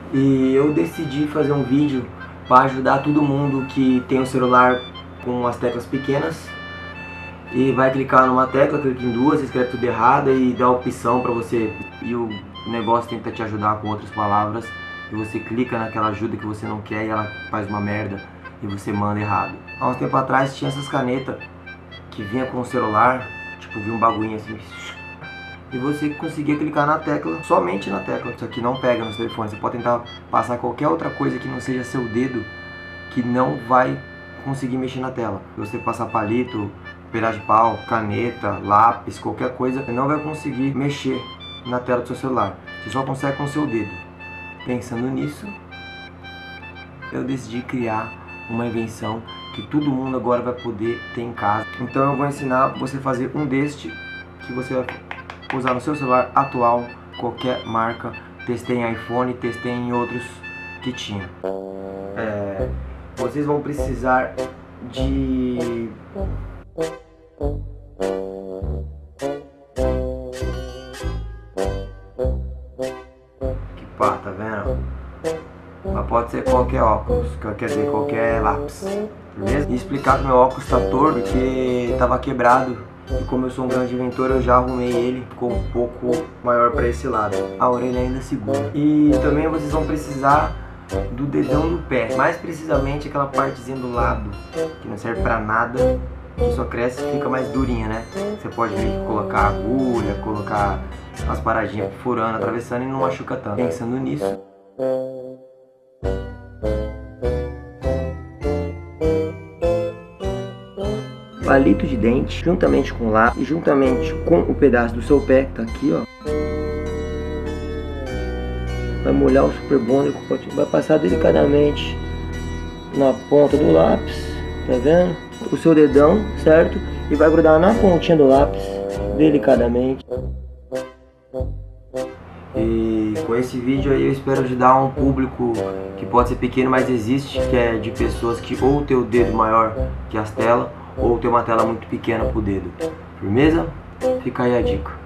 E eu decidi fazer um vídeo para ajudar todo mundo que tem um celular com as teclas pequenas e vai clicar numa tecla, clica em duas, escreve tudo errado e dá a opção para você, e o negócio tenta te ajudar com outras palavras e você clica naquela ajuda que você não quer e ela faz uma merda e você manda errado. Há uns tempo atrás tinha essas canetas que vinha com o celular, tipo, vinha um bagulhinho assim e você conseguia clicar na tecla, somente na tecla. Isso aqui não pega no seu telefone. Você pode tentar passar qualquer outra coisa que não seja seu dedo, que não vai conseguir mexer na tela. Se você passar palito, pedaço de pau, caneta, lápis, qualquer coisa, você não vai conseguir mexer na tela do seu celular. Você só consegue com o seu dedo. Pensando nisso, eu decidi criar uma invenção que todo mundo agora vai poder ter em casa. Então eu vou ensinar você a fazer um deste que você vai usar no seu celular atual, qualquer marca. Testei em iPhone, testei em outros que tinha. Vocês vão precisar de que pá, tá vendo? Mas pode ser qualquer óculos, quer dizer, qualquer lápis, beleza? E explicar que meu óculos tá torto porque tava quebrado. E como eu sou um grande inventor, eu já arrumei ele, ficou um pouco maior para esse lado. A orelha ainda segura. E também vocês vão precisar do dedão do pé, mais precisamente aquela partezinha do lado, que não serve para nada, que só cresce e fica mais durinha, né? Você pode colocar agulha, colocar as paradinhas furando, atravessando e não machuca tanto. Pensando nisso, palito de dente, juntamente com o lápis e juntamente com o pedaço do seu pé, que tá aqui, ó. Vai molhar o Super Bonder, vai passar delicadamente na ponta do lápis, tá vendo? O seu dedão, certo? E vai grudar na pontinha do lápis, delicadamente. E com esse vídeo aí eu espero ajudar um público que pode ser pequeno, mas existe, que é de pessoas que ou tem o dedo maior que as telas, ou tem uma tela muito pequena pro dedo. Firmeza? Fica aí a dica.